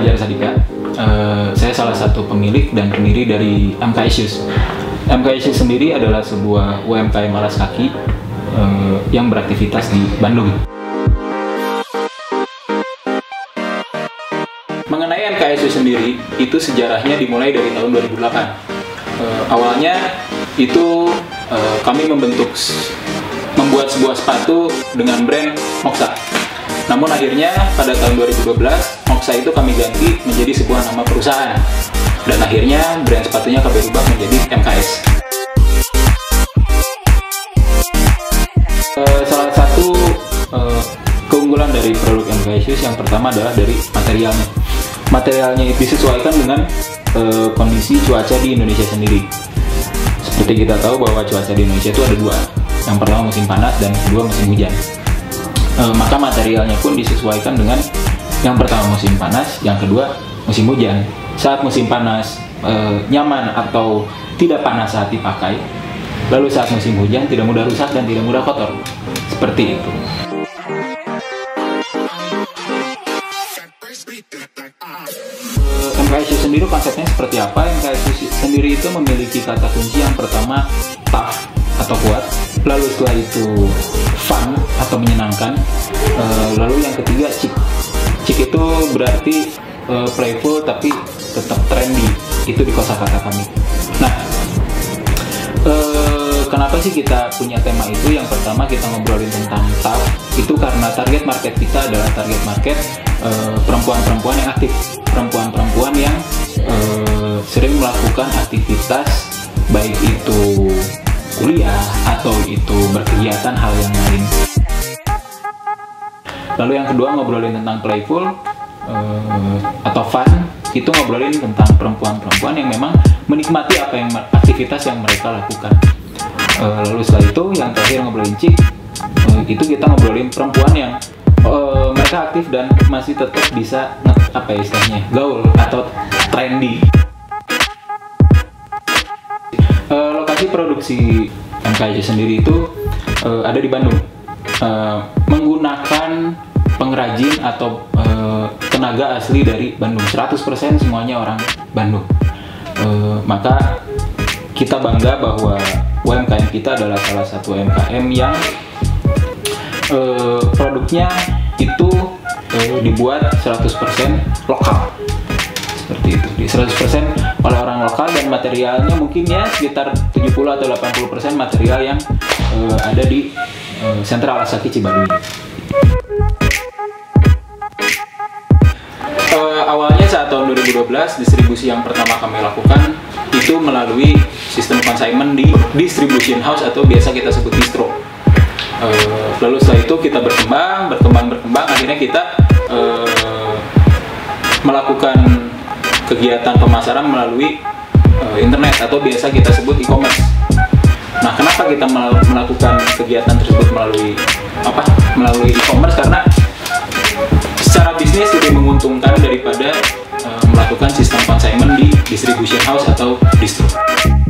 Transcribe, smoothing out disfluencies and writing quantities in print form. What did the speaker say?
Fajar Sadika. Saya salah satu pemilik dan pendiri dari MKI Shoes. MKI Shoes sendiri adalah sebuah UMKM alas kaki yang beraktivitas di Bandung. Mengenai MKI Shoes sendiri, itu sejarahnya dimulai dari tahun 2008. Awalnya itu kami membuat sebuah sepatu dengan brand Moxa. Namun akhirnya pada tahun 2012 Moxa itu kami ganti menjadi sebuah nama perusahaan, dan akhirnya brand sepatunya kami ubah menjadi MKS. Salah satu keunggulan dari produk MKS Shoes yang pertama adalah dari materialnya. Materialnya disesuaikan dengan kondisi cuaca di Indonesia sendiri. Seperti kita tahu bahwa cuaca di Indonesia itu ada dua. Yang pertama musim panas dan kedua musim hujan. Maka materialnya pun disesuaikan dengan yang pertama musim panas, yang kedua musim hujan. Saat musim panas nyaman atau tidak panas saat dipakai, lalu saat musim hujan tidak mudah rusak dan tidak mudah kotor. Seperti itu. MKI Shoes sendiri konsepnya seperti apa? MKI Shoes sendiri itu memiliki kata kunci yang pertama tough atau kuat, lalu setelah itu fun atau menyenangkan, lalu yang ketiga chic. Chic itu berarti playful tapi tetap trendy, itu di kosakata kami. Nah, kenapa sih kita punya tema itu? Yang pertama kita ngobrolin tentang tough, itu karena target market kita adalah target market perempuan-perempuan yang aktif, perempuan-perempuan yang sering melakukan aktivitas, baik itu kuliah atau itu berkegiatan hal yang lain. Lalu yang kedua ngobrolin tentang playful atau fun, itu ngobrolin tentang perempuan-perempuan yang memang menikmati aktivitas yang mereka lakukan. Lalu setelah itu yang terakhir ngobrolin chic, itu kita ngobrolin perempuan yang mereka aktif dan masih tetap bisa gaul atau trendy. Lokasi produksi MKI sendiri itu ada di Bandung, menggunakan pengrajin atau tenaga asli dari Bandung, 100% semuanya orang Bandung. Maka kita bangga bahwa UMKM kita adalah salah satu UMKM yang produknya itu dibuat 100% lokal. Seperti itu, di 100% oleh orang lokal, dan materialnya mungkin ya sekitar 70 atau 80% material yang ada di Sentra Alas Kaki Cibaduy. Awalnya saat tahun 2012 distribusi yang pertama kami lakukan itu melalui sistem consignment di distribution house atau biasa kita sebut distro. Lalu setelah itu kita berkembang, akhirnya kita melakukan kegiatan pemasaran melalui internet atau biasa kita sebut e-commerce. Nah, kenapa kita melakukan kegiatan tersebut melalui e-commerce? Karena secara bisnis lebih menguntungkan daripada melakukan sistem consignment di distribution house atau distro.